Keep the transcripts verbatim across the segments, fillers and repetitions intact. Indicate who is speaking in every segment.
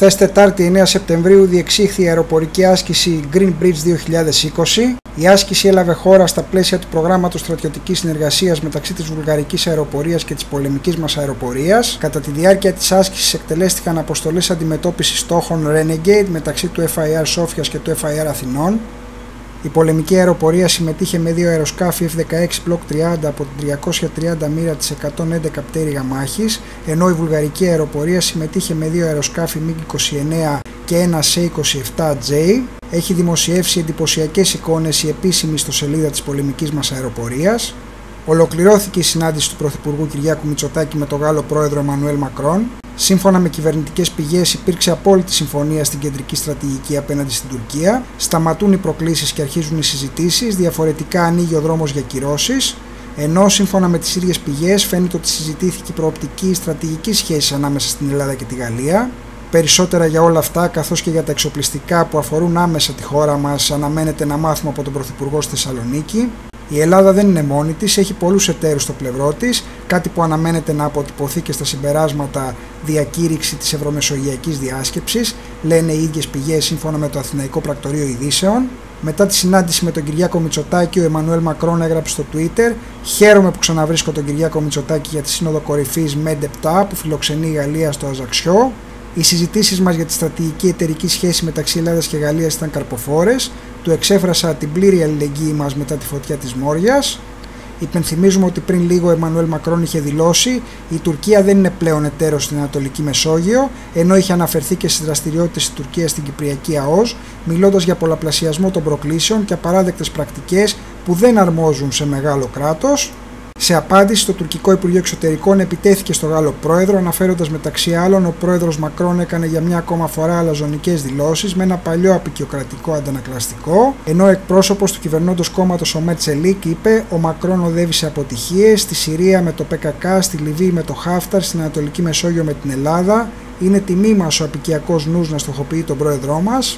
Speaker 1: Χθες Τετάρτη εννέα Σεπτεμβρίου διεξήχθη η αεροπορική άσκηση Green Bridge δύο χιλιάδες είκοσι. Η άσκηση έλαβε χώρα στα πλαίσια του προγράμματος στρατιωτικής συνεργασίας μεταξύ της βουλγαρικής αεροπορίας και της πολεμικής μας αεροπορίας. Κατά τη διάρκεια της άσκησης εκτελέστηκαν αποστολές αντιμετώπισης στόχων Renegade μεταξύ του Εφ Άι Αρ Σόφιας και του Εφ Άι Αρ Αθηνών. Η πολεμική αεροπορία συμμετείχε με δύο αεροσκάφη Εφ δεκαέξι Block τριάντα από την τριακόσια τριάντα μοίρα της εκατόν έντεκα πτέρυγα μάχης, ενώ η βουλγαρική αεροπορία συμμετείχε με δύο αεροσκάφη Μιγκ είκοσι εννέα και ένα Σι είκοσι επτά τζέι. Έχει δημοσιεύσει εντυπωσιακές εικόνες η επίσημη ιστοσελίδα της πολεμικής μας αεροπορίας. Ολοκληρώθηκε η συνάντηση του Πρωθυπουργού Κυριάκου Μητσοτάκη με τον Γάλλο Πρόεδρο Εμμανουέλ Μακρόν. Σύμφωνα με κυβερνητικές πηγές, υπήρξε απόλυτη συμφωνία στην κεντρική στρατηγική απέναντι στην Τουρκία. Σταματούν οι προκλήσεις και αρχίζουν οι συζητήσεις. Διαφορετικά ανοίγει ο δρόμος για κυρώσεις. Ενώ σύμφωνα με τις ίδιες πηγές, φαίνεται ότι συζητήθηκε η προοπτική στρατηγική σχέση ανάμεσα στην Ελλάδα και τη Γαλλία. Περισσότερα για όλα αυτά, καθώς και για τα εξοπλιστικά που αφορούν άμεσα τη χώρα μας, αναμένεται να μάθουμε από τον Πρωθυπουργό στη Θεσσαλονίκη. Η Ελλάδα δεν είναι μόνη της, έχει πολλούς εταίρους στο πλευρό της, κάτι που αναμένεται να αποτυπωθεί και στα συμπεράσματα διακήρυξη της Ευρωμεσογειακής Διάσκεψης, λένε οι ίδιες πηγές σύμφωνα με το Αθηναϊκό Πρακτορείο Ειδήσεων. Μετά τη συνάντηση με τον Κυριάκο Μητσοτάκη, ο Εμμανουέλ Μακρόν έγραψε στο Twitter: «Χαίρομαι που ξαναβρίσκω τον Κυριάκο Μητσοτάκη για τη Σύνοδο Κορυφής ΜΕΝΤ επτά που φιλοξενεί η Γαλλία στο Αζαξιό. Οι συζητήσεις μας για τη στρατηγική εταιρική σχέση μεταξύ Ελλάδας και Γαλλίας ήταν καρποφόρες. Του εξέφρασα την πλήρη αλληλεγγύη μας μετά τη φωτιά της Μόριας». Υπενθυμίζουμε ότι πριν λίγο ο Εμμανουέλ Μακρόν είχε δηλώσει: «Η Τουρκία δεν είναι πλέον εταίρος στην Ανατολική Μεσόγειο», ενώ είχε αναφερθεί και στις δραστηριότητες της Τουρκίας στην Κυπριακή ΑΟΣ, μιλώντας για πολλαπλασιασμό των προκλήσεων και απαράδεκτες πρακτικές που δεν αρμόζουν σε μεγάλο κράτος. Σε απάντηση, το τουρκικό Υπουργείο Εξωτερικών επιτέθηκε στο Γάλλο Πρόεδρο, αναφέροντας μεταξύ άλλων: «Ο Πρόεδρος Μακρόν έκανε για μια ακόμα φορά αλαζονικές δηλώσεις με ένα παλιό απεικιοκρατικό αντανακλαστικό», ενώ ο εκπρόσωπος του κυβερνώντος κόμματος, ο Μετσελίκ, είπε: «Ο Μακρόν οδεύει σε αποτυχίες στη Συρία με το Πε Κα Κα, στη Λιβύη με το Χάφταρ, στην Ανατολική Μεσόγειο με την Ελλάδα. Είναι τιμή μας ο απικιακός νους να στοχοποιεί τον πρόεδρό μας».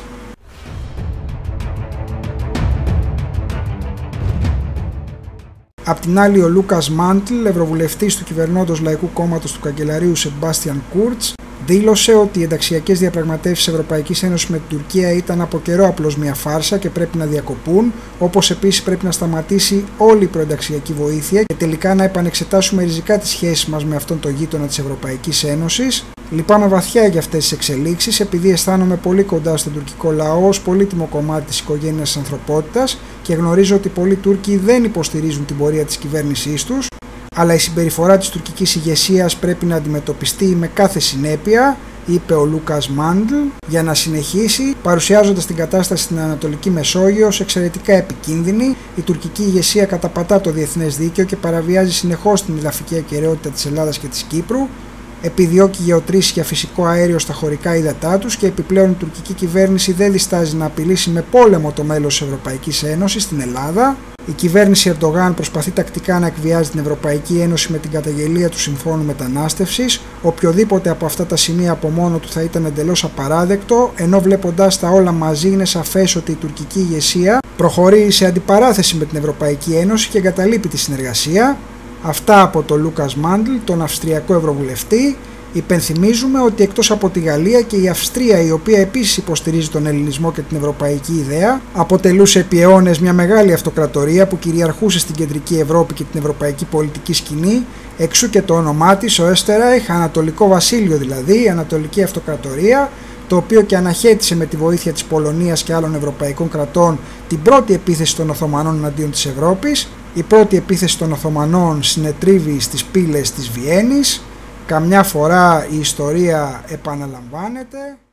Speaker 1: Απ' την άλλη, ο Λούκας Μάντλ, ευρωβουλευτής του κυβερνώντος Λαϊκού Κόμματος του καγκελαρίου Σεμπάστιαν Κούρτς, δήλωσε ότι οι ενταξιακές διαπραγματεύσεις Ευρωπαϊκής Ένωσης με την Τουρκία ήταν από καιρό απλώς μια φάρσα και πρέπει να διακοπούν, όπως επίσης πρέπει να σταματήσει όλη η προενταξιακή βοήθεια και τελικά να επανεξετάσουμε ριζικά τις σχέσεις μας με αυτόν τον γείτονα της Ευρωπαϊκής Ένωσης. Λυπάμαι βαθιά για αυτές τις εξελίξεις, επειδή αισθάνομαι πολύ κοντά στον τουρκικό λαό ως πολύτιμο κομμάτι της οικογένειας της ανθρωπότητας και γνωρίζω ότι πολλοί Τούρκοι δεν υποστηρίζουν την πορεία της κυβέρνησής τους, αλλά η συμπεριφορά της τουρκικής ηγεσίας πρέπει να αντιμετωπιστεί με κάθε συνέπεια, είπε ο Λούκας Μάντλ, για να συνεχίσει, παρουσιάζοντας την κατάσταση στην Ανατολική Μεσόγειο ως εξαιρετικά επικίνδυνη. Η τουρκική ηγεσία καταπατά το διεθνές δίκαιο και παραβιάζει συνεχώς την εδαφική ακεραιότητα της Ελλάδας και της Κύπρου. Επιδιώκει γεωτρήσεις για φυσικό αέριο στα χωρικά ύδατά τους και επιπλέον η τουρκική κυβέρνηση δεν διστάζει να απειλήσει με πόλεμο το μέλος της Ευρωπαϊκής Ένωσης στην Ελλάδα. Η κυβέρνηση Ερντογάν προσπαθεί τακτικά να εκβιάζει την Ευρωπαϊκή Ένωση με την καταγγελία του Συμφώνου Μετανάστευσης. Οποιοδήποτε από αυτά τα σημεία από μόνο του θα ήταν εντελώς απαράδεκτο, ενώ βλέποντας τα όλα μαζί είναι σαφές ότι η τουρκική ηγεσία προχωρεί σε αντιπαράθεση με την Ευρωπαϊκή Ένωση και εγκαταλείπει τη συνεργασία. Αυτά από τον Λούκας Μάντλ, τον Αυστριακό Ευρωβουλευτή. Υπενθυμίζουμε ότι εκτός από τη Γαλλία και η Αυστρία, η οποία επίσης υποστηρίζει τον ελληνισμό και την ευρωπαϊκή ιδέα, αποτελούσε επί αιώνες μια μεγάλη αυτοκρατορία που κυριαρχούσε στην κεντρική Ευρώπη και την ευρωπαϊκή πολιτική σκηνή, εξού και το όνομά της, ο Έστεραϊχ, Ανατολικό Βασίλειο δηλαδή, η Ανατολική Αυτοκρατορία, το οποίο και αναχέτησε με τη βοήθεια της Πολωνίας και άλλων ευρωπαϊκών κρατών την πρώτη επίθεση των Οθωμανών εναντίον της Ευρώπης. Η πρώτη επίθεση των Οθωμανών συνετρίβει στις πύλες της Βιέννης. Καμιά φορά η ιστορία επαναλαμβάνεται.